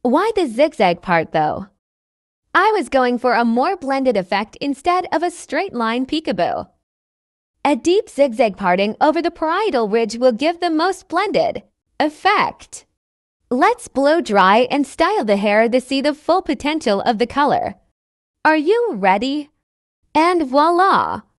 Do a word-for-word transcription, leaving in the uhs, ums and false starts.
Why the zigzag part though? I was going for a more blended effect instead of a straight line peekaboo. A deep zigzag parting over the parietal ridge will give the most blended effect. Let's blow dry and style the hair to see the full potential of the color. Are you ready? And voila!